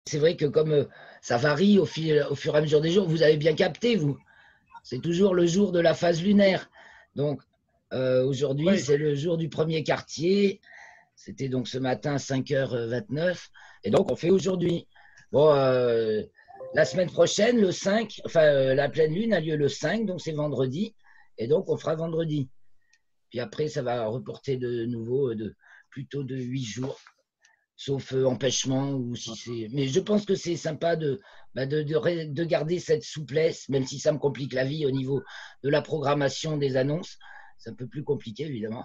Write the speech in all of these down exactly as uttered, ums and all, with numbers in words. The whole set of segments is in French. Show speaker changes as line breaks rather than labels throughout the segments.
c'est vrai que comme euh, ça varie au, fil, au fur et à mesure des jours, vous avez bien capté, vous. C'est toujours le jour de la phase lunaire. Donc, euh, aujourd'hui,
Oui,
c'est le jour du premier quartier. C'était donc ce matin à cinq heures vingt-neuf. Et donc, on fait aujourd'hui. Bon, euh, la semaine prochaine, le cinq, enfin, euh, la pleine lune a lieu le cinq, donc c'est vendredi. Et donc, on fera vendredi. Puis après, ça va reporter de nouveau de plutôt de huit jours, sauf euh, empêchement ou si c'est. Mais je pense que c'est sympa de, bah, de, de, de garder cette souplesse, même si ça me complique la vie au niveau de la programmation des annonces. C'est un peu plus compliqué, évidemment.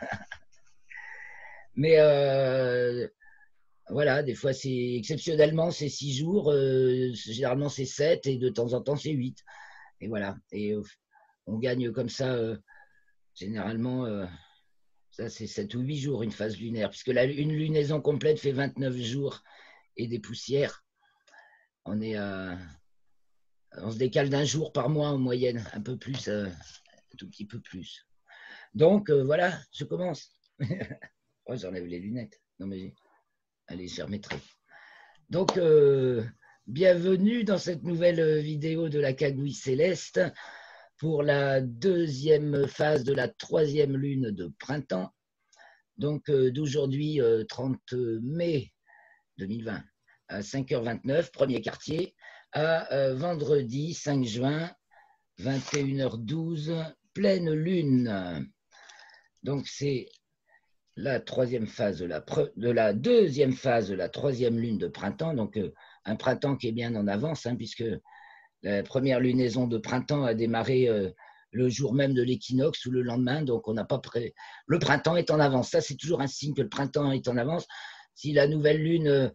Mais euh, voilà, des fois, c'est exceptionnellement, c'est six jours, euh, généralement, c'est sept et de temps en temps, c'est huit. Et voilà. Et euh, on gagne comme ça, euh, généralement, euh, ça, c'est sept ou huit jours, une phase lunaire, puisque la, une lunaison complète fait vingt-neuf jours et des poussières. On est à, on se décale d'un jour par mois en moyenne, un peu plus, euh, un tout petit peu plus. Donc euh, voilà, je commence. Oh, j'enlève les lunettes. Non mais allez, je remettrai. Donc euh, bienvenue dans cette nouvelle vidéo de la Cagouille Céleste pour la deuxième phase de la troisième lune de printemps. Donc euh, d'aujourd'hui euh, trente mai deux mille vingt à cinq heures vingt-neuf, premier quartier, à euh, vendredi cinq juin vingt et une heures douze, pleine lune. Donc c'est la troisième phase de la, de la deuxième phase de la troisième lune de printemps, donc euh, un printemps qui est bien en avance, hein, puisque la première lunaison de printemps a démarré euh, le jour même de l'équinoxe ou le lendemain, donc on n'a pas prêt. Le printemps est en avance. Ça, c'est toujours un signe que le printemps est en avance. Si la nouvelle lune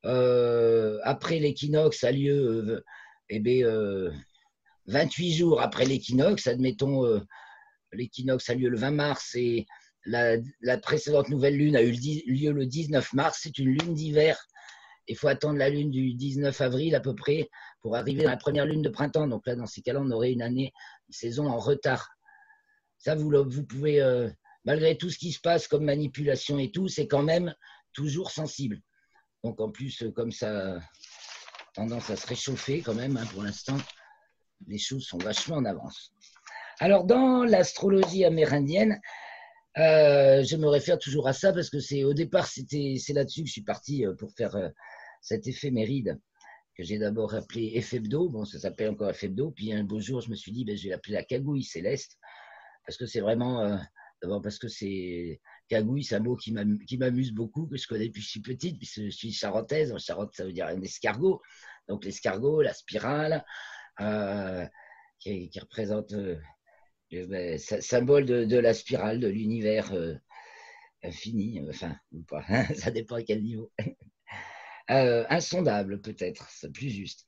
euh, après l'équinoxe a lieu, euh, eh bien, euh, vingt-huit jours après l'équinoxe, admettons, euh, l'équinoxe a lieu le vingt mars et la, la précédente nouvelle lune a eu lieu le dix-neuf mars, c'est une lune d'hiver. Il faut attendre la lune du dix-neuf avril à peu près pour arriver dans la première lune de printemps. Donc là, dans ces cas-là, on aurait une année, une saison en retard. Ça, vous, vous pouvez, euh, malgré tout ce qui se passe comme manipulation et tout, c'est quand même toujours sensible. Donc en plus, comme ça a tendance à se réchauffer quand même, hein, pour l'instant, les choses sont vachement en avance. Alors dans l'astrologie amérindienne, euh, je me réfère toujours à ça parce que c'est au départ, c'est là-dessus que je suis parti pour faire euh, cet éphéméride que j'ai d'abord appelé Ephebdo. Bon, ça s'appelle encore Ephebdo. Puis un beau jour, je me suis dit, ben, je vais l'appeler la Cagouille Céleste parce que c'est vraiment, euh, d'abord parce que c'est Cagouille, c'est un mot qui m'amuse beaucoup, que je connais depuis que je suis petite, puisque je suis charentaise. En Charente, ça veut dire un escargot. Donc l'escargot, la spirale, euh, qui, qui représente euh, le ben, symbole de, de la spirale, de l'univers euh, infini, enfin, ou pas, hein, ça dépend à quel niveau. Euh, insondable peut-être, c'est plus juste.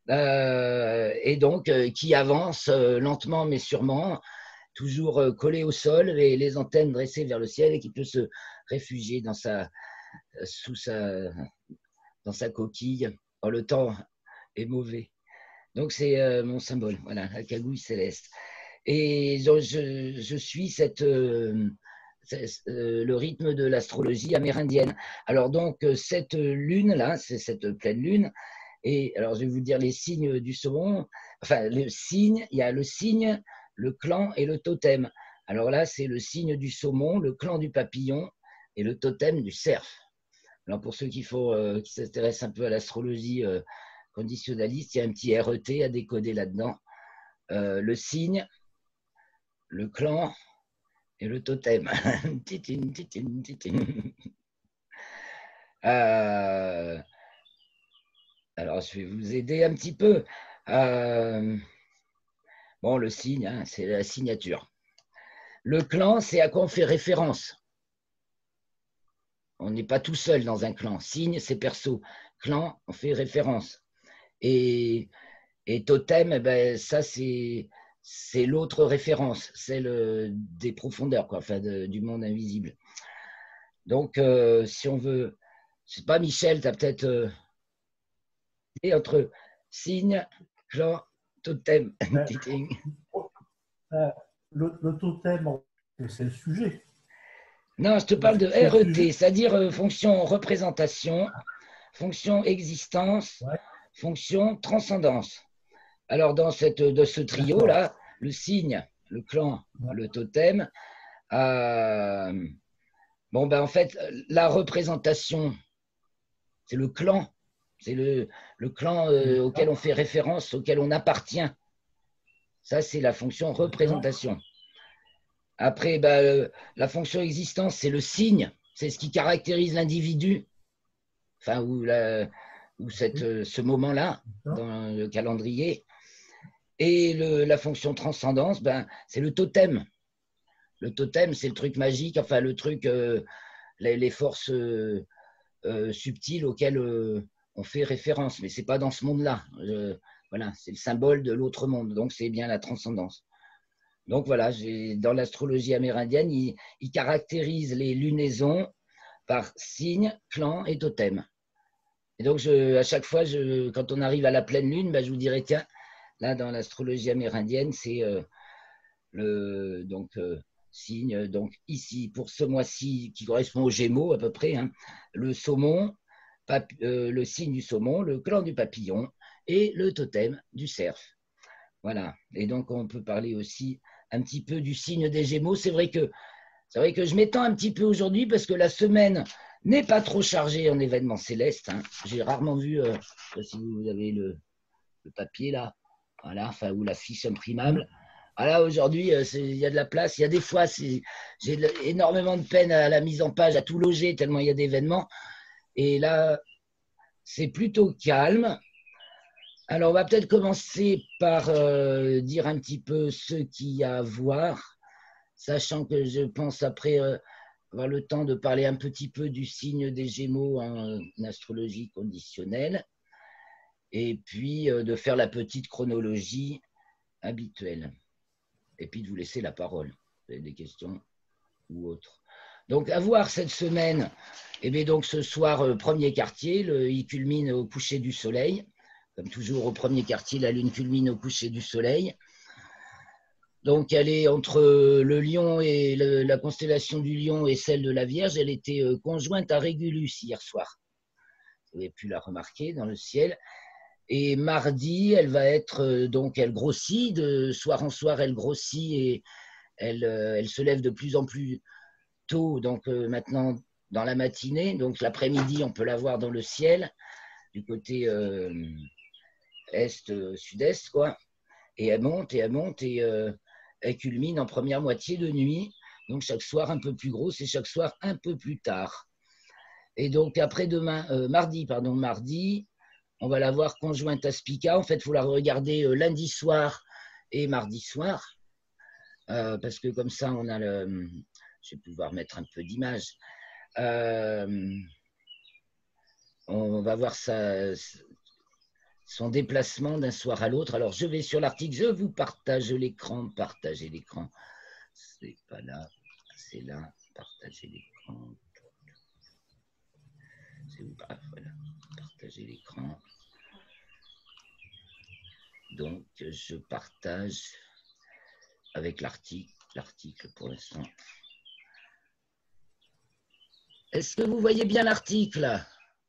Euh, et donc, euh, qui avance euh, lentement mais sûrement, toujours euh, collé au sol et les antennes dressées vers le ciel et qui peut se réfugier dans sa, sous sa, dans sa coquille. Oh, le temps est mauvais. Donc, c'est euh, mon symbole, voilà, la Cagouille Céleste. Et donc, je, je suis cette, euh, euh, le rythme de l'astrologie amérindienne. Alors donc, cette lune-là, c'est cette pleine lune, et alors je vais vous dire les signes du saumon, enfin, le signe, il y a le signe, le clan et le totem. Alors là, c'est le signe du saumon, le clan du papillon et le totem du cerf. Alors pour ceux qui, faut, euh, qui s'intéressent un peu à l'astrologie euh, conditionnaliste, il y a un petit R E T à décoder là-dedans. Euh, le signe, le clan et le totem. Titine, titine, titine. Euh, alors, je vais vous aider un petit peu. Euh, bon, le signe, hein, c'est la signature. Le clan, c'est à quoi on fait référence. On n'est pas tout seul dans un clan. Signe, c'est perso. Clan, on fait référence. Et, et totem, eh ben, ça, c'est c'est l'autre référence, celle des profondeurs, quoi, enfin, de, du monde invisible. Donc, euh, si on veut, je sais pas, Michel, tu as peut-être euh, entre signe, clan, totem.
Euh, euh, le, le totem, c'est le sujet.
Non, je te parle de R E T, c'est-à-dire euh, fonction représentation. fonction existence,
Ouais.
fonction transcendance. Alors, dans cette, de ce trio-là, le signe, le clan,
Ouais.
le totem, euh, bon, ben, en fait, la représentation, c'est le clan, c'est le, le clan euh, auquel on fait référence, auquel on appartient. Ça, c'est la fonction représentation. Après, ben, euh, la fonction existence, c'est le signe, c'est ce qui caractérise l'individu, enfin, ou, la, ou cette, euh, ce moment-là dans le calendrier. Et le, la fonction transcendance, ben, c'est le totem. Le totem, c'est le truc magique, enfin le truc, euh, les, les forces euh, euh, subtiles auxquelles euh, on fait référence. Mais ce n'est pas dans ce monde-là. Euh, voilà, c'est le symbole de l'autre monde. Donc c'est bien la transcendance. Donc voilà, dans l'astrologie amérindienne, il, il caractérise les lunaisons par signe, clan et totem. Et donc je, à chaque fois, je, quand on arrive à la pleine lune, ben, je vous dirais, tiens, là, dans l'astrologie amérindienne, c'est euh, le donc, euh, signe, donc ici, pour ce mois-ci, qui correspond aux Gémeaux à peu près, hein, le saumon, papi, euh, le signe du saumon, le clan du papillon et le totem du cerf. Voilà. Et donc, on peut parler aussi un petit peu du signe des Gémeaux. C'est vrai que, c'est vrai que je m'étends un petit peu aujourd'hui parce que la semaine n'est pas trop chargée en événements célestes. Hein. J'ai rarement vu, euh, je ne sais pas si vous avez le, le papier là, voilà, enfin, ou la fiche imprimable. Voilà, aujourd'hui, il y a de la place. Il y a des fois, j'ai énormément de peine à la mise en page, à tout loger, tellement il y a d'événements. Et là, c'est plutôt calme. Alors, on va peut-être commencer par euh, dire un petit peu ce qu'il y a à voir, sachant que je pense après euh, avoir le temps de parler un petit peu du signe des Gémeaux en, en astrologie conditionnelle. Et puis euh, de faire la petite chronologie habituelle. Et puis de vous laisser la parole. Vous avez des questions ou autres. Donc, à voir cette semaine, et bien donc ce soir, euh, premier quartier, le, il culmine au coucher du soleil. Comme toujours, au premier quartier, la lune culmine au coucher du soleil. Donc, elle est entre le lion et le, la constellation du lion et celle de la Vierge. Elle était euh, conjointe à Régulus hier soir. Vous avez pu la remarquer dans le ciel. Et mardi, elle va être, donc elle grossit, de soir en soir, elle grossit et elle, elle se lève de plus en plus tôt, donc euh, maintenant dans la matinée. Donc l'après-midi, on peut la voir dans le ciel, du côté euh, est-sud-est, quoi. Et elle monte, et elle monte, et euh, elle culmine en première moitié de nuit. Donc chaque soir un peu plus grosse et chaque soir un peu plus tard. Et donc après-demain, euh, mardi, pardon, mardi, on va la voir conjointe à Spica. En fait, il faut la regarder euh, lundi soir et mardi soir. Euh, parce que comme ça, on a le. Je vais pouvoir mettre un peu d'image. Euh, on va voir sa, son déplacement d'un soir à l'autre. Alors, je vais sur l'article. Je vous partage l'écran. Partager l'écran. C'est pas là. C'est là. Partager l'écran. C'est où? Ah, voilà. Partager l'écran. Donc, je partage avec l'article, l'article pour l'instant. Est-ce que vous voyez bien l'article?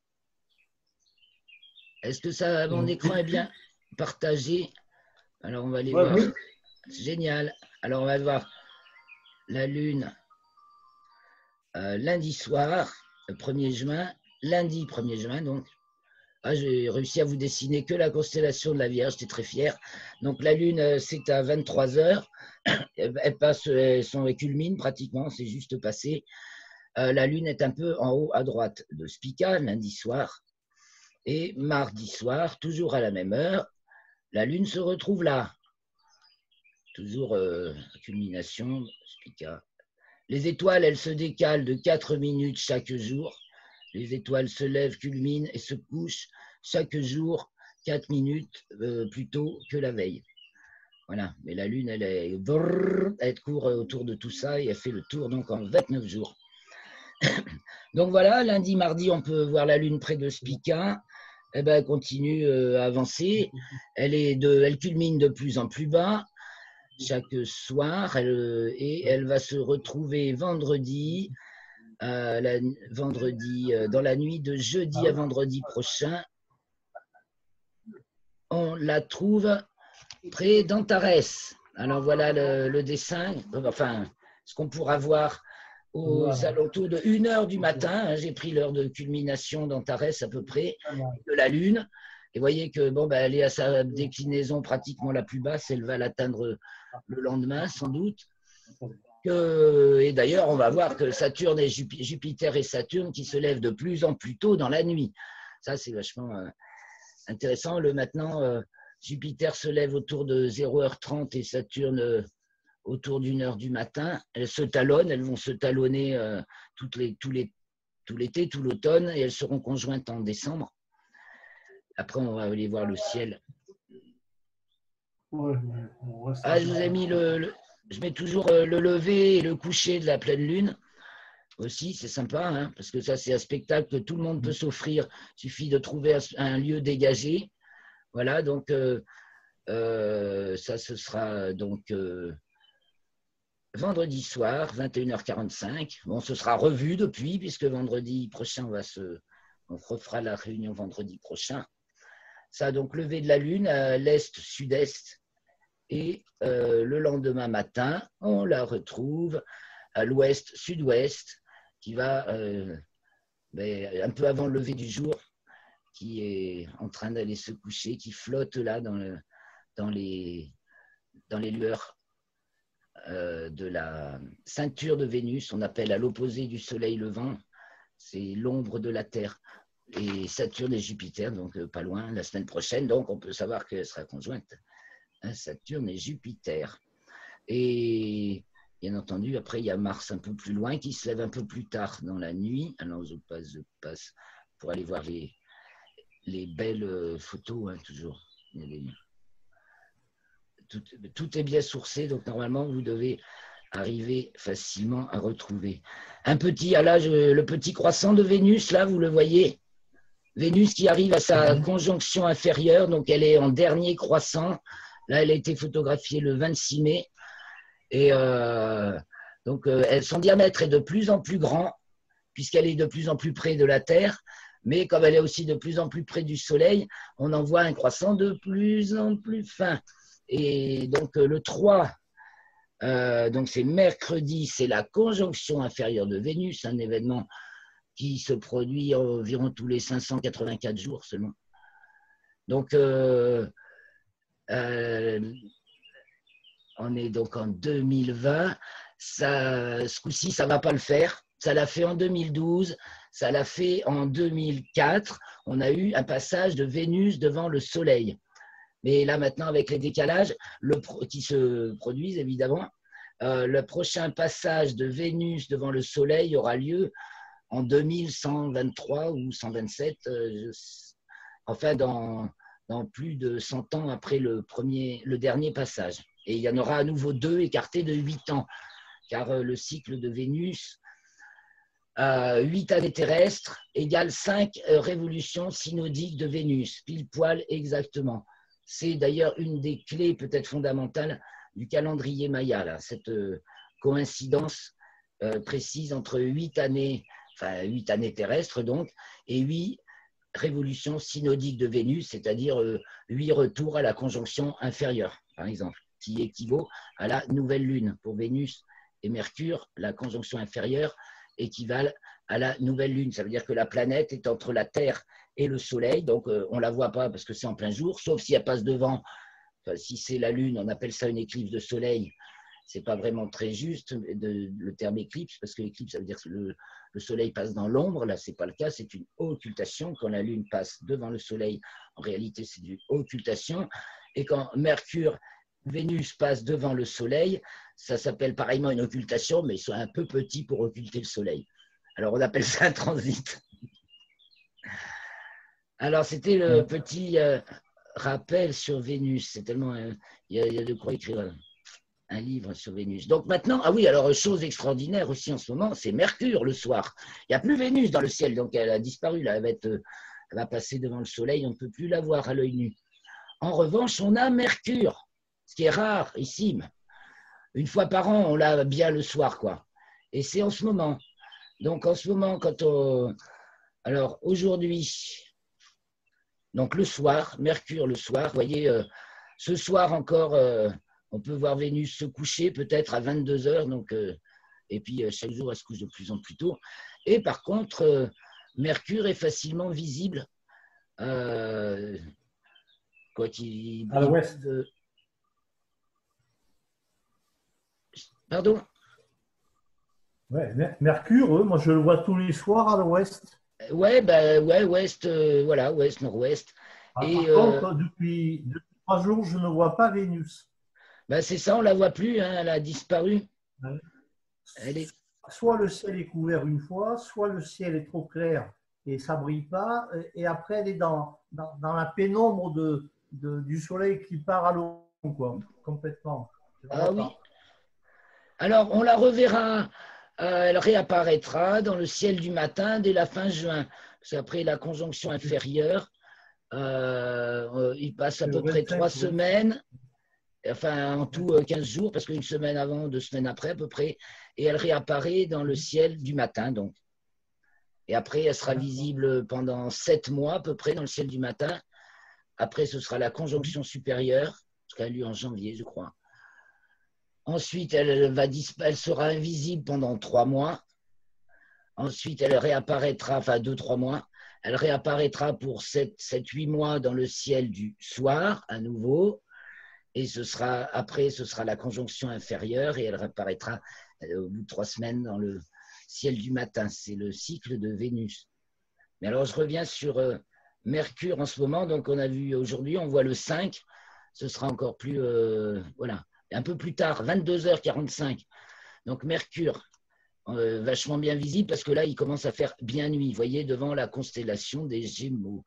Est-ce que ça, mon écran est bien partagé? Alors, on va aller ouais, voir. Oui. Génial. Alors, on va voir la Lune euh, lundi soir, le premier juin. Lundi premier juin, donc. Ah, j'ai réussi à vous dessiner que la constellation de la Vierge, j'étais très fier. Donc la Lune, c'est à vingt-trois heures. Elle passe, elle, elle culmine pratiquement, c'est juste passé. Euh, la Lune est un peu en haut à droite de Spica, lundi soir. Et mardi soir, toujours à la même heure, la Lune se retrouve là. Toujours euh, culmination, Spica. Les étoiles, elles se décalent de quatre minutes chaque jour. Les étoiles se lèvent, culminent et se couchent chaque jour quatre minutes euh, plus tôt que la veille. Voilà. Mais la Lune, elle, est, elle court autour de tout ça et elle fait le tour donc en vingt-neuf jours. Donc voilà, lundi, mardi, on peut voir la Lune près de Spica. Eh ben, elle continue euh, à avancer. Elle, est de, elle culmine de plus en plus bas chaque soir elle, et elle va se retrouver vendredi euh, la, vendredi, euh, dans la nuit de jeudi à vendredi prochain, on la trouve près d'Antares. Alors voilà le, le dessin, enfin, ce qu'on pourra voir aux voilà. alentours de une heure du matin. Hein, j'ai pris l'heure de culmination d'Antares à peu près, de la Lune. Et vous voyez que bon, ben, elle est à sa déclinaison pratiquement la plus basse. Elle va l'atteindre le lendemain, sans doute. Que, et d'ailleurs, on va voir que Saturne et Jupiter et Saturne qui se lèvent de plus en plus tôt dans la nuit. Ça, c'est vachement euh, intéressant. Le, maintenant, euh, Jupiter se lève autour de zéro heure trente et Saturne euh, autour d'une heure du matin. Elles se talonnent, elles vont se talonner euh, toutes les, tous les, tout l'été, tout l'automne, et elles seront conjointes en décembre. Après, on va aller voir le ciel.
Ouais, on reste
ah, je vous ai mis le, le je mets toujours euh, le lever et le coucher de la pleine lune. Aussi, c'est sympa, hein, parce que ça, c'est un spectacle que tout le monde peut s'offrir. Il suffit de trouver un lieu dégagé. Voilà, donc euh, euh, ça, ce sera donc euh, vendredi soir, vingt et une heures quarante-cinq. Bon, ce sera revu depuis, puisque vendredi prochain, on, va se, on refera la réunion vendredi prochain. Ça, donc, lever de la lune à l'est-sud-est. Et euh, le lendemain matin, on la retrouve à l'ouest-sud-ouest, qui va euh, ben, un peu avant le lever du jour, qui est en train d'aller se coucher, qui flotte là dans, le, dans, les, dans les lueurs euh, de la ceinture de Vénus. On appelle à l'opposé du soleil levant, c'est l'ombre de la Terre. Et Saturne et Jupiter, donc euh, pas loin, la semaine prochaine, donc on peut savoir qu'elle sera conjointe. Hein, Saturne et Jupiter. Et bien entendu, après, il y a Mars un peu plus loin qui se lève un peu plus tard dans la nuit. Alors, je passe, je passe pour aller voir les, les belles photos, hein, toujours. Les... Tout, tout est bien sourcé, donc normalement, vous devez arriver facilement à retrouver. Un petit, à l'âge, le petit croissant de Vénus, là, vous le voyez. Vénus qui arrive à sa conjonction inférieure, donc elle est en dernier croissant. Là, elle a été photographiée le vingt-six mai. Et euh, donc, euh, son diamètre est de plus en plus grand, puisqu'elle est de plus en plus près de la Terre. Mais comme elle est aussi de plus en plus près du Soleil, on en voit un croissant de plus en plus fin. Et donc, le trois, euh, donc c'est mercredi, c'est la conjonction inférieure de Vénus, un événement qui se produit environ tous les cinq cent quatre-vingt-quatre jours seulement. Donc, euh, euh, on est donc en deux mille vingt. Ça, ce coup-ci, ça ne va pas le faire. Ça l'a fait en deux mille douze, ça l'a fait en deux mille quatre. On a eu un passage de Vénus devant le Soleil. Mais là, maintenant, avec les décalages le, qui se produisent, évidemment, euh, le prochain passage de Vénus devant le Soleil aura lieu en deux mille cent vingt-trois ou cent vingt-sept, euh, enfin, dans, dans plus de cent ans après le, premier, le dernier passage. Et il y en aura à nouveau deux écartés de huit ans, car euh, le cycle de Vénus, euh, huit années terrestres, égale cinq euh, révolutions synodiques de Vénus, pile poil exactement. C'est d'ailleurs une des clés peut-être fondamentales du calendrier maya, là, cette euh, coïncidence euh, précise entre huit années, enfin huit années terrestres donc, et huit révolutions synodiques de Vénus, c'est-à-dire euh, huit retours à la conjonction inférieure, par exemple, qui équivaut à la nouvelle lune. Pour Vénus et Mercure, la conjonction inférieure équivalent à la nouvelle lune. Ça veut dire que la planète est entre la Terre et le Soleil, donc euh, on ne la voit pas parce que c'est en plein jour, sauf si elle passe devant. Enfin, si c'est la lune, on appelle ça une éclipse de soleil. Ce n'est pas vraiment très juste de, le terme éclipse, parce que l'éclipse, ça veut dire que le, le soleil passe dans l'ombre. Là, ce n'est pas le cas, c'est une occultation. Quand la lune passe devant le soleil, en réalité, c'est une occultation. Et quand Mercure, Vénus passe devant le soleil, ça s'appelle pareillement une occultation, mais ils sont un peu petits pour occulter le soleil. Alors, on appelle ça un transit. Alors, c'était le petit euh, rappel sur Vénus. C'est tellement... Il euh, y, y a de quoi écrire euh, un livre sur Vénus. Donc maintenant, ah oui, alors chose extraordinaire aussi en ce moment, c'est Mercure le soir. Il n'y a plus Vénus dans le ciel, donc elle a disparu. Là, elle, va être, elle va passer devant le soleil, on ne peut plus la voir à l'œil nu. En revanche, on a Mercure, ce qui est rare ici. Une fois par an, on l'a bien le soir, quoi. Et c'est en ce moment. Donc en ce moment, quand on... Alors aujourd'hui, donc le soir, Mercure le soir, vous voyez, euh, ce soir encore, euh, on peut voir Vénus se coucher peut-être à vingt-deux heures, donc, euh, et puis euh, chaque jour elle se couche de plus en plus tôt. Et par contre, euh, Mercure est facilement visible euh, quand il...
À l'ouest.
il- Pardon?
Ouais, Mercure, eux, moi je le vois tous les soirs à l'ouest.
Ouais, bah, ouais, ouest, euh, voilà, ouest, nord-ouest.
Ah,
Et
par
euh,
contre, depuis, depuis trois jours, je ne vois pas Vénus.
bah, c'est ça, on la voit plus, hein, elle a disparu.
Ouais.
Elle est...
Soit le ciel est couvert une fois, soit le ciel est trop clair et ça brille pas, et après elle est dans, dans, dans la pénombre de, de, du soleil qui part à l'eau, quoi, complètement. Je la
Ah
vois
oui.
pas.
Alors, on la reverra, euh, elle réapparaîtra dans le ciel du matin dès la fin juin. Parce qu'après la conjonction inférieure, euh, euh, il passe à
Le
peu près
vingt-cinq,
trois
ouais.
semaines, enfin en tout euh, quinze jours, parce qu'une semaine avant, deux semaines après à peu près, et elle réapparaît dans le ciel du matin, donc. Et après, elle sera visible pendant sept mois à peu près dans le ciel du matin. Après, ce sera la conjonction supérieure, parce qu'elle a lieu en janvier, je crois. Ensuite, elle, va elle sera invisible pendant trois mois. Ensuite, elle réapparaîtra, enfin deux, trois mois. Elle réapparaîtra pour sept, huit mois dans le ciel du soir, à nouveau. Et ce sera, après, ce sera la conjonction inférieure et elle réapparaîtra au bout de trois semaines dans le ciel du matin. C'est le cycle de Vénus. Mais alors, je reviens sur euh, Mercure en ce moment. Donc, on a vu aujourd'hui, on voit le cinq. Ce sera encore plus, euh, voilà, un peu plus tard, vingt-deux heures quarante-cinq. Donc, Mercure, euh, vachement bien visible parce que là, il commence à faire bien nuit, vous voyez, devant la constellation des Gémeaux.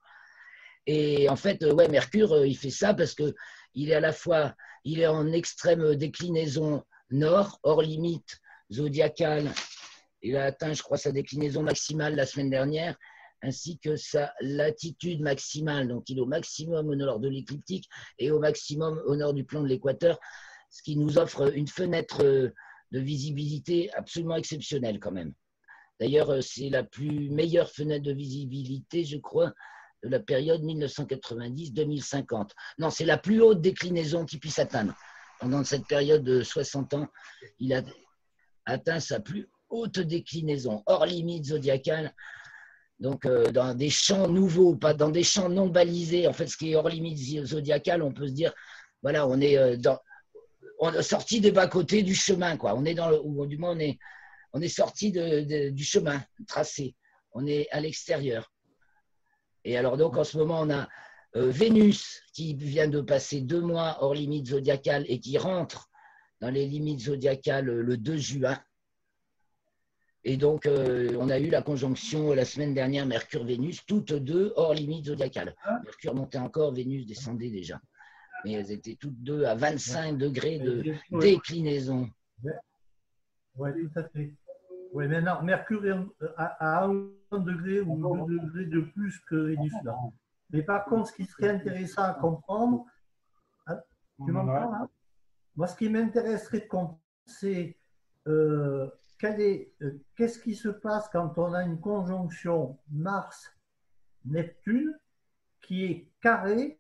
Et en fait, euh, ouais, Mercure, euh, il fait ça parce que il est à la fois, il est en extrême déclinaison nord, hors limite zodiacale. Il a atteint, je crois, sa déclinaison maximale la semaine dernière, ainsi que sa latitude maximale. Donc, il est au maximum au nord de l'écliptique et au maximum au nord du plan de l'équateur, ce qui nous offre une fenêtre de visibilité absolument exceptionnelle quand même. D'ailleurs, c'est la plus meilleure fenêtre de visibilité, je crois, de la période mille neuf cent quatre-vingt-dix à deux mille cinquante. Non, c'est la plus haute déclinaison qu'il puisse atteindre. Pendant cette période de soixante ans, il a atteint sa plus haute déclinaison, hors limite zodiacale. Donc, euh, dans des champs nouveaux, pas dans des champs non balisés. En fait, ce qui est hors limite zodiacale, on peut se dire, voilà, on est euh, dans, on est sorti des bas-côtés du chemin, quoi. On est dans le, ou du moins, on est, on est sorti de, de, du chemin tracé. On est à l'extérieur. Et alors, donc, en ce moment, on a euh, Vénus qui vient de passer deux mois hors limite zodiacale et qui rentre dans les limites zodiacales le deux juin. Et donc, euh, on a eu la conjonction la semaine dernière Mercure-Vénus, toutes deux hors limite zodiacale. Mercure montait encore, Vénus descendait déjà. Mais elles étaient toutes deux à vingt-cinq degrés de déclinaison.
Oui, tout à fait. Oui, maintenant, Mercure est à un degré ou deux degrés de plus que Vénus là. Mais par contre, ce qui serait intéressant à comprendre, tu m'entends là? Moi, ce qui m'intéresserait de comprendre, c'est euh, qu'est-ce qui se passe quand on a une conjonction Mars-Neptune qui est carrée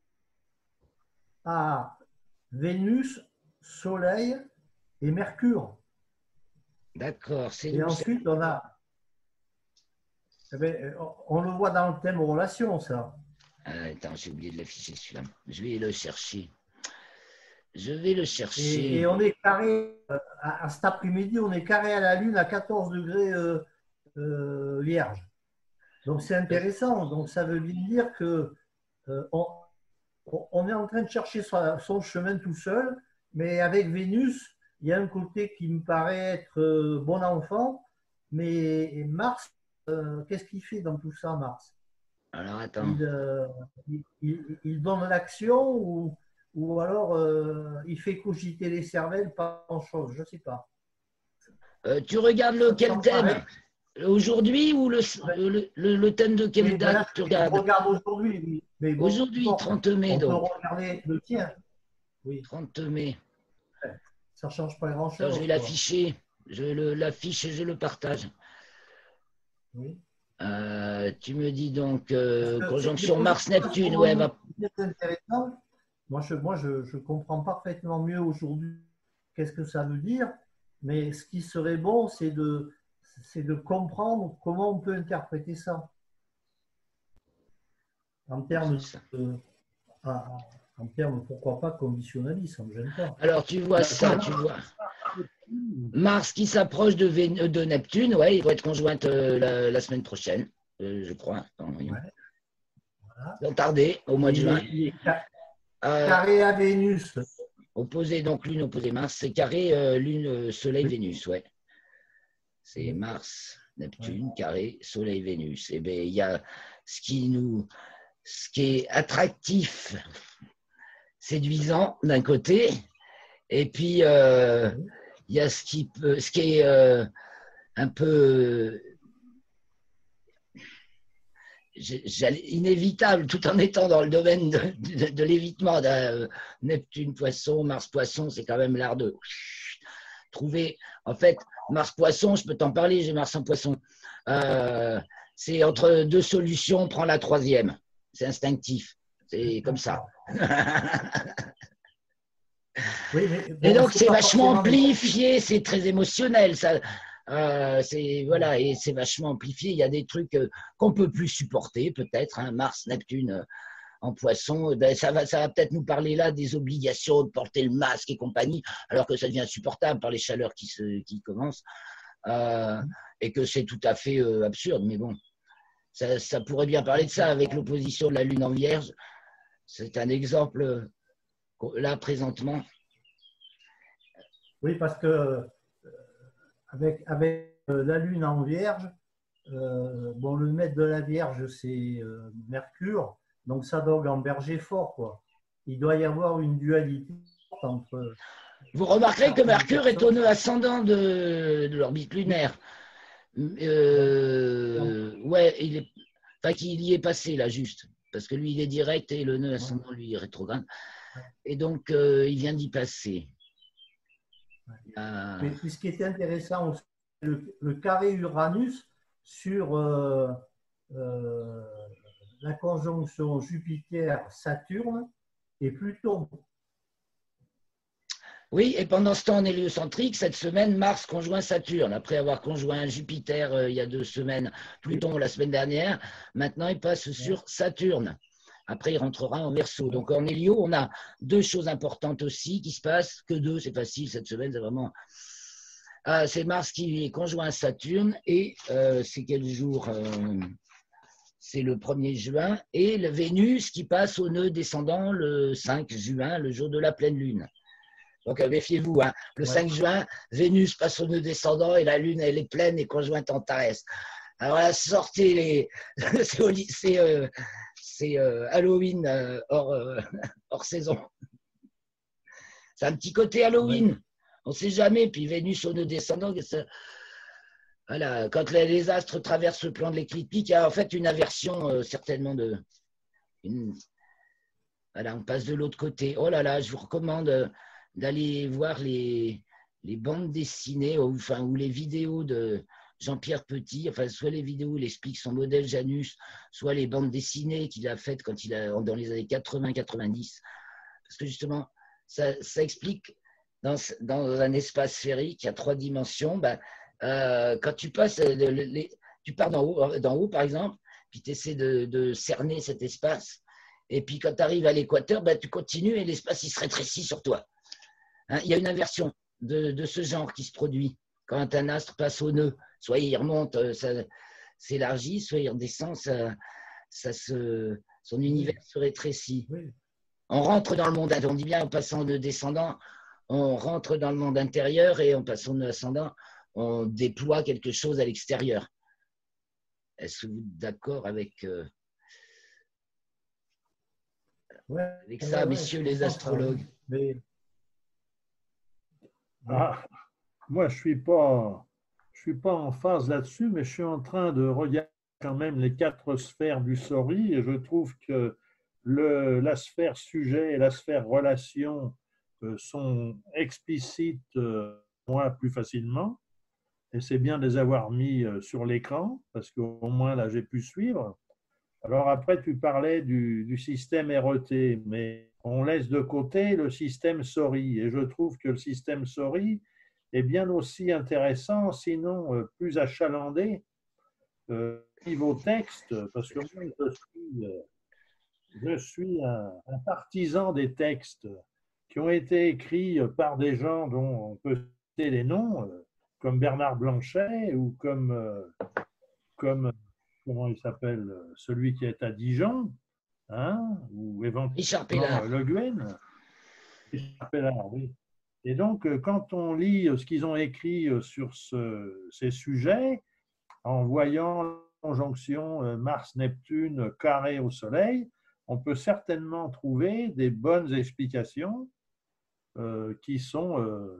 à Vénus, Soleil et Mercure.
D'accord.
Et ensuite, on a. Eh bien, on le voit dans le thème relations, ça.
Ah, attends, j'ai oublié de l'afficher celui-là. Je vais le chercher. Je vais le chercher.
Et, et on est carré, à, à cet après-midi, on est carré à la Lune à quatorze degrés euh, euh, vierge. Donc c'est intéressant. Donc ça veut dire que euh, on, on est en train de chercher son, son chemin tout seul, mais avec Vénus, il y a un côté qui me paraît être euh, bon enfant, mais Mars, euh, qu'est-ce qu'il fait dans tout ça, Mars?
Alors attends.
Il, euh, il, il, il donne l'action ou, ou alors euh, il fait cogiter les cervelles, pas grand-chose, je ne sais pas.
Euh, tu regardes lequel thème? Aujourd'hui ou le, le, le, le thème de quelle
oui,
date
voilà,
tu regardes?
Je regarde aujourd'hui, oui. Mais bon,
aujourd'hui,
bon,
trente mai
on
donc.
peut regarder le tien. Oui.
trente mai.
Ça ne change pas grand-chose.
Je vais l'afficher. Je l'affiche et je le partage.
Oui.
Euh, tu me dis donc euh,
Parce que c'est des
conjonction
positions
Mars-Neptune, ouais,
astronomiques
va.
très intéressantes. Moi, je, moi, je, je comprends parfaitement mieux aujourd'hui qu'est-ce que ça veut dire, mais ce qui serait bon, c'est de, c'est de comprendre comment on peut interpréter ça en
C'est
termes
ça.
de, en, en termes, pourquoi pas, conditionnalistes, ça ne me gêne pas.
Alors tu vois ça,
D'accord.
tu vois. Mars qui s'approche de, Vén- de Neptune, ouais, il va être conjointe euh, la, la semaine prochaine, euh, je crois. Attends, voyons.
Ouais, voilà.
Sans tarder, au mois de
Et il
juin.
est, il est ca-
Euh,
carré à Vénus.
opposé donc Lune, opposé Mars, c'est carré euh, Lune, euh, Soleil,
Oui.
Vénus, ouais. C'est
Oui.
Mars,
Ouais.
Neptune, carré, Soleil, Vénus. Et bien, il y a ce qui nous, ce qui est attractif, séduisant d'un côté, et puis euh,
Oui.
il y a ce qui peut, ce qui est euh, un peu inévitable, tout en étant dans le domaine de, de, de l'évitement. Euh, Neptune, Poisson, Mars, Poisson, c'est quand même l'art de trouver. En fait, Mars, Poisson, je peux t'en parler, j'ai Mars en Poisson. Euh, c'est entre deux solutions, prends la troisième. C'est instinctif. C'est comme ça.
Oui, mais
Et
bon,
donc,
c'est
c'est
pas
vachement
forcément des...
amplifié, c'est très émotionnel. Ça, euh, c'est voilà, et c'est vachement amplifié. Il y a des trucs euh, qu'on peut plus supporter, peut-être. Hein, Mars, Neptune euh, en Poisson, ben, ça va, ça va peut-être nous parler là des obligations de porter le masque et compagnie, alors que ça devient insupportable par les chaleurs qui se, qui commencent, euh, et que c'est tout à fait euh, absurde. Mais bon, ça, ça pourrait bien parler de ça avec l'opposition de la Lune en Vierge. C'est un exemple euh, là présentement.
Oui, parce que euh, avec, avec euh, la Lune en Vierge, euh, bon, le maître de la Vierge, c'est euh, Mercure, donc ça doit en berger fort, quoi. Il doit y avoir une dualité entre
Vous remarquerez que
certaines
Mercure est
personnes.
au nœud ascendant de, de l'orbite
Oui,
lunaire.
ouais.
Euh, ouais, il est, enfin, qu'il y est passé là, juste. Parce que lui, il est direct et le nœud
Ouais,
ascendant, lui, est rétrograde.
ouais,
Et donc, euh, il vient d'y passer.
ouais.
Euh,
Mais puis ce qui était intéressant aussi, le, le carré Uranus sur euh, euh, la conjonction Jupiter-Saturne et Pluton.
oui, et pendant ce temps en héliocentrique, cette semaine, Mars conjoint Saturne. Après avoir conjoint Jupiter euh, il y a deux semaines,
Oui,
Pluton la semaine dernière, maintenant il passe
ouais,
sur Saturne. Après, il rentrera en Verseau.
ouais,
Donc en hélio, on a deux choses importantes aussi qui se passent. Que deux, c'est facile cette semaine, c'est vraiment. Ah, c'est Mars qui est conjoint à Saturne et euh, c'est quel jour euh, c'est le premier juin. Et le Vénus qui passe au nœud descendant le cinq juin, le jour de la pleine lune. Donc euh, méfiez-vous, hein. Le
ouais.
cinq juin, Vénus passe au nœud descendant et la Lune, elle est pleine et conjointe en Antares. Alors là, sortez les. c'est euh, euh, Halloween euh, hors, euh, hors saison. C'est un petit côté
Ouais.
Halloween. On ne sait jamais. Puis Vénus au nœud descendant, ça, voilà, quand les, les astres traversent le plan de l'écliptique, il y a en fait une aversion euh, certainement de. Une, voilà, on passe de l'autre côté. Oh là là, je vous recommande euh, d'aller voir les, les bandes dessinées ou, enfin, ou les vidéos de Jean-Pierre Petit, enfin, soit les vidéos où il explique son modèle Janus, soit les bandes dessinées qu'il a faites quand il a, dans les années quatre-vingts quatre-vingt-dix. Parce que justement, ça, ça explique dans, dans, un espace sphérique, à trois dimensions, ben, euh, quand tu passes, le, les, tu pars d'en haut, d'en haut, par exemple, puis tu essaies de, de cerner cet espace. Et puis quand tu arrives à l'équateur, ben, tu continues et l'espace il se rétrécit sur toi. Hein, il y a une inversion de, de, ce genre qui se produit quand un astre passe au nœud. Soit il remonte, ça s'élargit, soit il redescend, ça, ça se, son univers
Oui,
se rétrécit.
oui.
On rentre dans le monde, on dit bien en passant de descendant, on rentre dans le monde intérieur et en passant de ascendant, on déploie quelque chose à l'extérieur. Est-ce que vous êtes d'accord avec, euh,
Ouais,
avec
ouais,
ça,
ouais, je
messieurs les
comprends ça, oui.
astrologues?
Mais, oui,
Ah, moi, je suis pas, je suis pas en phase là-dessus, mais je suis en train de regarder quand même les quatre sphères du Sori et je trouve que le, la sphère sujet et la sphère relation euh, sont explicites, euh, moi, plus facilement. et c'est bien de les avoir mis sur l'écran, parce qu'au moins là, j'ai pu suivre. Alors après, tu parlais du, du système R E T, mais on laisse de côté le système S O R I, et je trouve que le système S O R I est bien aussi intéressant, sinon plus achalandé, euh, niveau texte, parce que moi, je suis, je suis un, un partisan des textes qui ont été écrits par des gens dont on peut citer les noms, comme Bernard Blanchet ou comme, comme comment il s'appelle, celui qui est à Dijon, hein, ou éventuellement Le Guen. Richard Pellard, oui. Et donc, quand on lit ce qu'ils ont écrit sur ce, ces sujets, en voyant la conjonction Mars-Neptune carré au Soleil, on peut certainement trouver des bonnes explications euh, qui sont euh,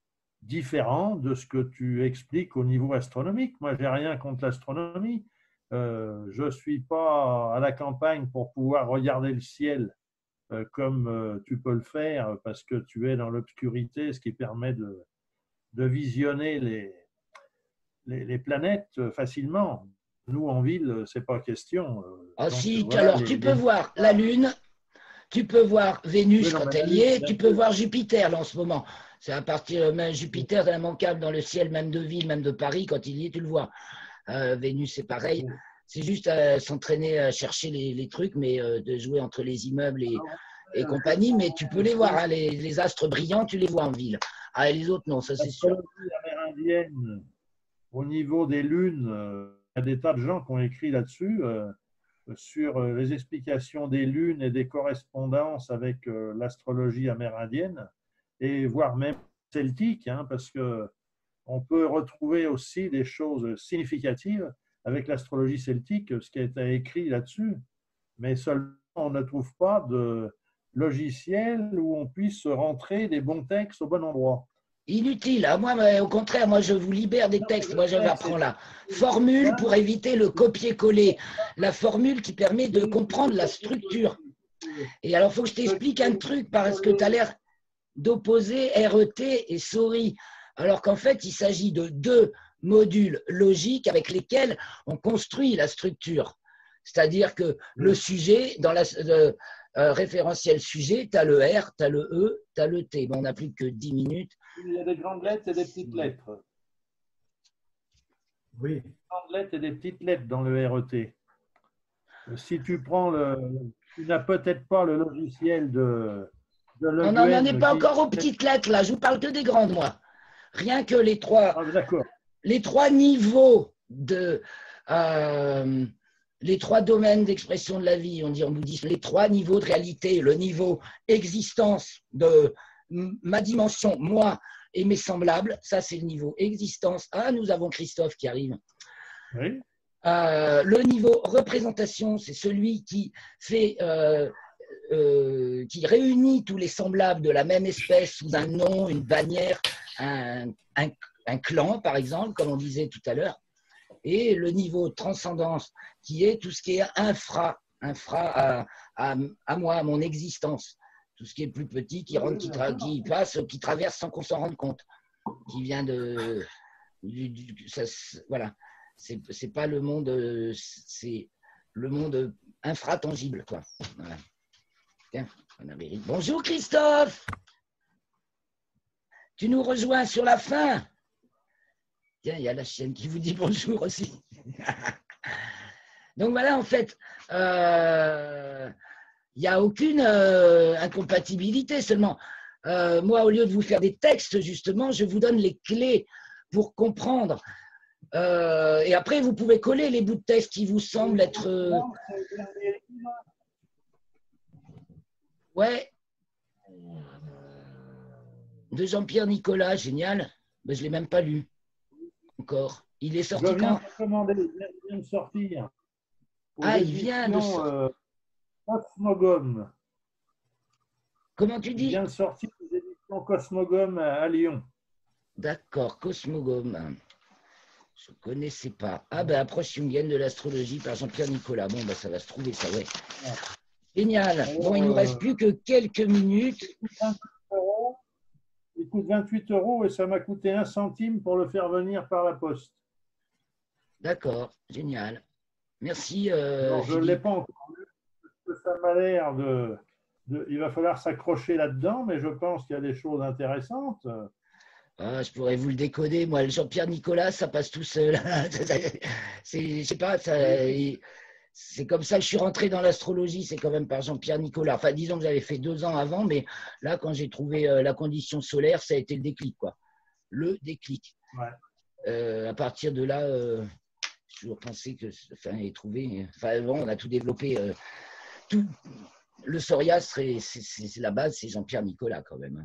différentes de ce que tu expliques au niveau astronomique. Moi, je n'ai rien contre l'astronomie. Euh, je ne suis pas à la campagne pour pouvoir regarder le ciel euh, comme euh, tu peux le faire parce que tu es dans l'obscurité, ce qui permet de, de visionner les, les, les planètes facilement. Nous, en ville, ce n'est pas question.
Ah Donc, si, voilà, alors les, tu peux les... voir la Lune, tu peux voir Vénus oui, non, quand elle y est, tu peux voir Jupiter là en ce moment. C'est à partir, même Jupiter est immanquable dans le ciel, même de ville, même de Paris, quand il y est, tu le vois. Euh, Vénus, c'est pareil. Oui. C'est juste à s'entraîner à chercher les, les trucs, mais euh, de jouer entre les immeubles et, et compagnie. Mais tu peux les voir, hein, les, les astres brillants, tu les vois en ville. Ah, et les autres, non, ça c'est sûr.
Amérindienne, au niveau des lunes, euh, il y a des tas de gens qui ont écrit là-dessus, euh, sur les explications des lunes et des correspondances avec euh, l'astrologie amérindienne, et voire même celtique, hein, parce qu'on peut retrouver aussi des choses significatives avec l'astrologie celtique, ce qui a été écrit là-dessus, mais seulement on ne trouve pas de logiciel où on puisse rentrer des bons textes au bon endroit.
Inutile, hein. Moi, au contraire, moi je vous libère des textes, moi j'apprends la formule pour éviter le copier-coller, la formule qui permet de comprendre la structure. Et alors, il faut que je t'explique un truc, parce que tu as l'air d'opposer R E T et S O R I, alors qu'en fait, il s'agit de deux modules logiques avec lesquels on construit la structure. C'est-à-dire que le sujet, dans la le, euh, référentiel sujet, tu as le R, tu as le E, tu as le T. Bon, on n'a plus que dix minutes.
Il y a des grandes lettres et des petites lettres.
Oui.
Des grandes lettres et des petites lettres dans le R E T. Si tu prends le... Tu n'as peut-être pas le logiciel de... de Le
non, non, on n'en est pas
qui...
encore aux petites lettres, là. Je vous parle que des grandes, moi. Rien que les trois...
Ah, d'accord.
Les trois niveaux de... Euh, les trois domaines d'expression de la vie, on dit en bouddhisme, les trois niveaux de réalité, le niveau existence de ma dimension, moi et mes semblables, ça c'est le niveau existence. Ah, nous avons Christophe qui arrive.
Oui.
Euh, le niveau représentation, c'est celui qui fait, euh, euh, qui réunit tous les semblables de la même espèce sous un nom, une bannière, un, un, un clan par exemple, comme on disait tout à l'heure. Et le niveau de transcendance, qui est tout ce qui est infra, infra à, à, à moi, à mon existence. Tout ce qui est plus petit, qui rentre, qui, tra qui passe, qui traverse sans qu'on s'en rende compte. Qui vient de... Du, du, ça, voilà. C'est pas le monde... C'est le monde infratangible, quoi. Voilà. Tiens, en Amérique. Bonjour Christophe. Tu nous rejoins sur la fin. Tiens, il y a la chienne qui vous dit bonjour aussi. Donc voilà, en fait, il euh, n'y a aucune euh, incompatibilité. Seulement, euh, moi, au lieu de vous faire des textes, justement, je vous donne les clés pour comprendre. Euh, et après, vous pouvez coller les bouts de texte qui vous semblent être... Euh... Ouais. De Jean-Pierre Nicolas, génial. Mais je ne l'ai même pas lu. Encore. Il est sorti
je viens
quand
de commander, il vient de sortir.
Ah, il vient de sortir.
Euh, Cosmogone.
Comment tu dis?
Il vient de sortir des éditions Cosmogone à Lyon.
D'accord, Cosmogone. Je ne connaissais pas. Ah, ben, approche jungienne de l'astrologie par Jean-Pierre Nicolas. Bon, ben, ça va se trouver, ça, ouais. Ah. Génial. Alors, bon, il ne nous reste euh, plus que quelques minutes.
il coûte vingt-huit euros et ça m'a coûté un centime pour le faire venir par la poste.
D'accord, génial. Merci. Euh,
Alors, je ne l'ai
Philippe.
pas encore lu, parce que ça m'a l'air de, de… Il va falloir s'accrocher là-dedans, mais je pense qu'il y a des choses intéressantes.
Ah, je pourrais vous le décoder. Moi, le Jean-Pierre Nicolas, ça passe tout seul. C'est, je sais pas, ça, il- c'est comme ça que je suis rentré dans l'astrologie. C'est quand même par Jean-Pierre Nicolas. Enfin, disons que j'avais fait deux ans avant, mais là, quand j'ai trouvé euh, la condition solaire, ça a été le déclic, quoi. Le déclic.
Ouais.
Euh, à partir de là, euh, j'ai toujours pensé que, enfin, et trouvé. Enfin, bon, on a tout développé. euh, tout. Le Soria, c'est c'est- c'est la base, c'est Jean-Pierre Nicolas, quand même.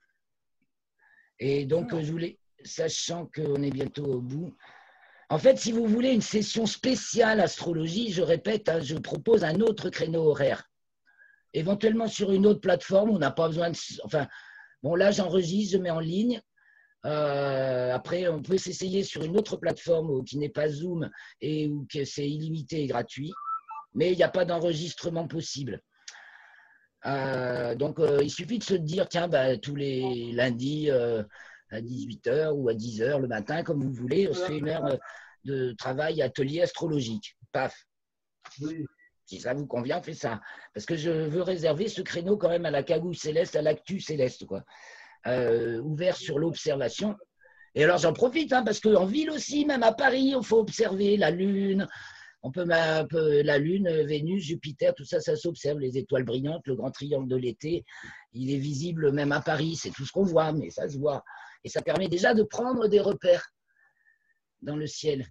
Et donc,
Sûr.
euh, je voulais, sachant qu'on est bientôt au bout, en fait, si vous voulez une session spéciale astrologie, je répète, hein, je propose un autre créneau horaire. Éventuellement sur une autre plateforme, on n'a pas besoin de… Enfin, bon, là, j'enregistre, je mets en ligne. Euh, après, on peut s'essayer sur une autre plateforme qui n'est pas Zoom et où que c'est illimité et gratuit. Mais il n'y a pas d'enregistrement possible. Euh, donc, euh, il suffit de se dire, tiens, bah, tous les lundis euh, à dix-huit heures ou à dix heures le matin, comme vous voulez, on se fait une heure de travail atelier astrologique. Paf.
Oui.
Si ça vous convient, on fait ça. Parce que je veux réserver ce créneau quand même à la cagouille céleste, à l'actu céleste, quoi. Euh, ouvert sur l'observation. Et alors, j'en profite, hein, parce qu'en ville aussi, même à Paris, il faut observer la Lune. On peut, un peu, la Lune, Vénus, Jupiter, tout ça, ça s'observe. Les étoiles brillantes, le grand triangle de l'été, il est visible même à Paris. C'est tout ce qu'on voit, mais ça se voit. Et ça permet déjà de prendre des repères dans le ciel.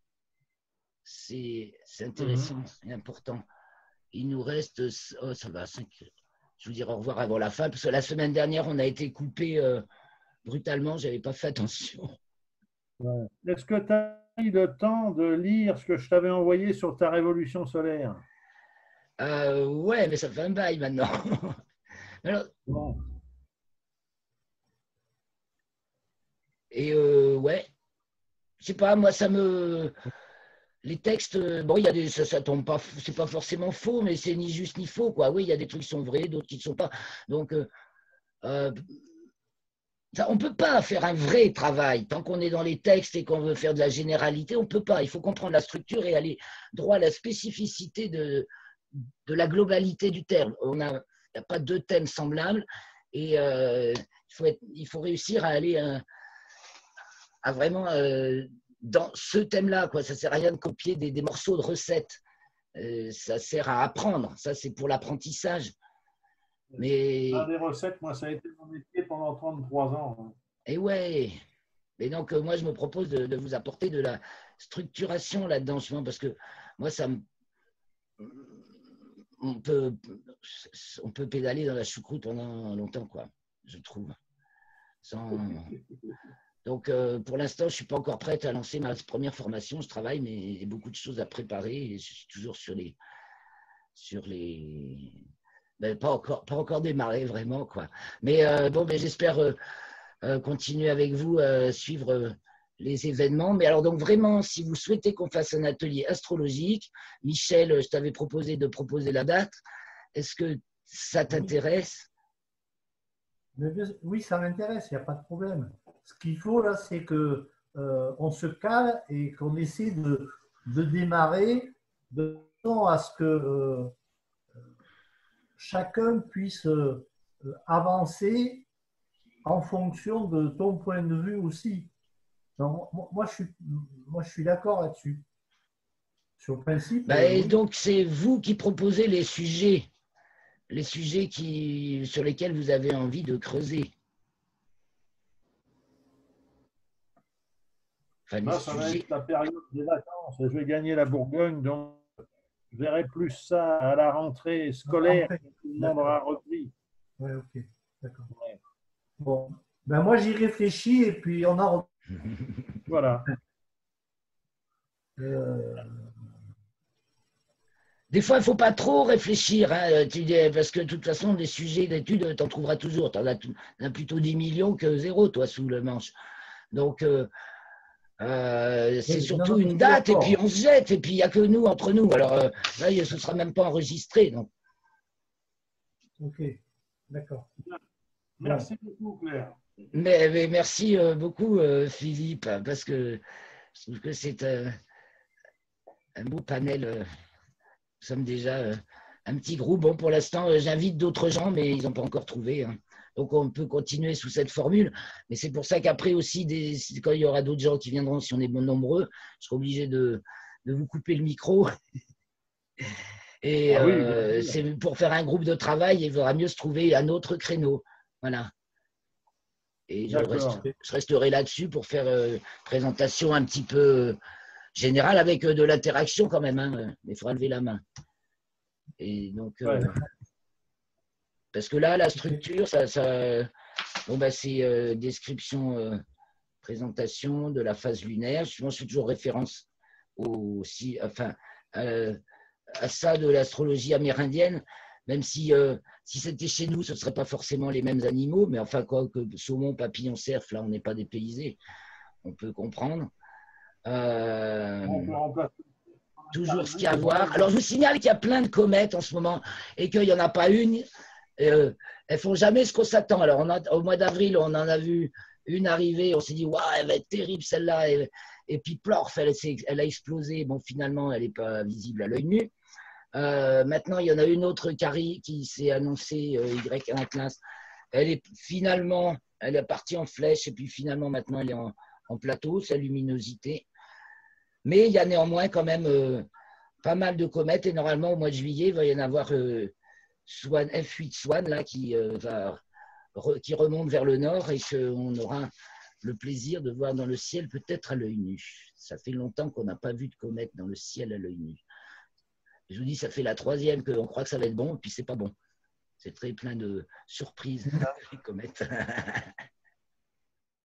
C'est intéressant mmh. et important. Il nous reste, oh, ça va, cinq, je vous dirai au revoir avant la fin, parce que la semaine dernière, on a été coupé euh, brutalement, je n'avais pas fait attention.
Ouais. Est-ce que tu as eu le temps de lire ce que je t'avais envoyé sur ta révolution solaire?
euh, Ouais, mais ça fait un bail maintenant. Alors, bon. Et euh, ouais, je sais pas, moi ça me… Les textes, bon, il y a des, ça, ça tombe pas, c'est pas forcément faux, mais c'est ni juste ni faux, quoi. Oui, il y a des trucs qui sont vrais, d'autres qui ne sont pas. Donc, euh, euh, ça, on ne peut pas faire un vrai travail tant qu'on est dans les textes et qu'on veut faire de la généralité. On ne peut pas. Il faut comprendre la structure et aller droit à la spécificité de, de la globalité du terme. On a, il n'y a pas deux thèmes semblables et euh, il, faut être, il faut réussir à aller à, à vraiment euh, dans ce thème-là, quoi. Ça ne sert à rien de copier des, des morceaux de recettes. Euh, ça sert à apprendre. Ça, c'est pour l'apprentissage. Mais…
Dans les recettes, moi, ça a été mon métier pendant trente-trois ans.
Et ouais. Et donc, euh, moi, je me propose de, de vous apporter de la structuration là-dedans, parce que moi, ça me… On peut, on peut pédaler dans la choucroute pendant longtemps, quoi, je trouve. Sans… Donc, euh, pour l'instant, je ne suis pas encore prête à lancer ma première formation. Je travaille, mais il y a beaucoup de choses à préparer. Et je suis toujours sur les… Sur les… Ben, pas, encore, pas encore démarré, vraiment, quoi. Mais euh, bon, ben, j'espère euh, euh, continuer avec vous, euh, suivre euh, les événements. Mais alors, donc, vraiment, si vous souhaitez qu'on fasse un atelier astrologique, Michel, je t'avais proposé de proposer la date. Est-ce que ça t'intéresse?
Oui, ça m'intéresse, il n'y a pas de problème. Ce qu'il faut là, c'est qu'on euh, se cale et qu'on essaie de, de démarrer de façon à ce que euh, chacun puisse euh, avancer en fonction de ton point de vue aussi. Donc, moi, je suis, moi, je suis d'accord là-dessus. Sur le principe.
Bah,
euh,
et
oui.
donc, c'est vous qui proposez les sujets, les sujets qui, sur lesquels vous avez envie de creuser.
Enfin, là, ça va être la période des vacances. Je vais gagner la Bourgogne, donc je verrai plus ça à la rentrée scolaire. Rentrée. Tout le monde aura repris.
Oui, ok. D'accord. Ouais. Bon. Ben, moi, j'y réfléchis et puis on en
Voilà.
Euh...
Des fois, il ne faut pas trop réfléchir, hein, parce que de toute façon, les sujets d'études, tu en trouveras toujours. Tu en as plutôt dix millions que zéro, toi, sous le manche. Donc, euh, euh, c'est oui, surtout non, non, une date, et puis on se jette, et puis il n'y a que nous, entre nous. Alors euh, là, ce ne sera même pas enregistré. Donc.
Ok, d'accord.
Merci beaucoup, Claire.
Mais, mais merci euh, beaucoup, euh, Philippe, parce que je trouve que c'est un, un beau panel. euh, Nous sommes déjà euh, un petit groupe. Bon, pour l'instant, euh, j'invite d'autres gens, mais ils n'ont pas encore trouvé, hein. Donc, on peut continuer sous cette formule. Mais c'est pour ça qu'après aussi, des, quand il y aura d'autres gens qui viendront, si on est bon nombreux, je serai obligé de, de vous couper le micro. Et
Ah oui,
euh,
bien sûr.
c'est pour faire un groupe de travail, il vaudra mieux se trouver un autre créneau. Voilà. Et je, reste,
D'accord.
je resterai là-dessus pour faire euh, présentation un petit peu euh, générale avec euh, de l'interaction quand même, hein. Mais il faudra lever la main. Et donc, euh,
Ouais.
parce que là, la structure, ça, ça, bon, bah, c'est euh, description, euh, présentation de la phase lunaire. Moi, je fais toujours référence au, si, enfin, euh, à ça de l'astrologie amérindienne, même si, euh, si c'était chez nous, ce ne seraient pas forcément les mêmes animaux, mais enfin, quoi que saumon, papillon, cerf, là, on n'est pas dépaysé, on peut comprendre. Euh,
On peut remplacer.
toujours ce qu'il y a à voir. Alors, je vous signale qu'il y a plein de comètes en ce moment et qu'il n'y en a pas une. Euh, elles font jamais ce qu'on s'attend. Alors, on a, au mois d'avril, on en a vu une arriver. On s'est dit, waouh, elle va être terrible celle-là. Et, et puis, plorf, elle, elle a explosé. Bon, finalement, elle n'est pas visible à l'œil nu. Euh, maintenant, il y en a une autre qui, qui s'est annoncée, euh, Y Atlas. Elle est finalement, elle est partie en flèche et puis finalement, maintenant, elle est en, en plateau, sa luminosité. Mais il y a néanmoins quand même euh, pas mal de comètes et normalement, au mois de juillet, il va y en avoir euh, Swan, F huit Swan là, qui, euh, va, re, qui remonte vers le nord et qu'on aura le plaisir de voir dans le ciel peut-être à l'œil nu. Ça fait longtemps qu'on n'a pas vu de comète dans le ciel à l'œil nu. Je vous dis, ça fait la troisième qu'on croit que ça va être bon, et puis c'est pas bon. C'est très plein de surprises, les comètes.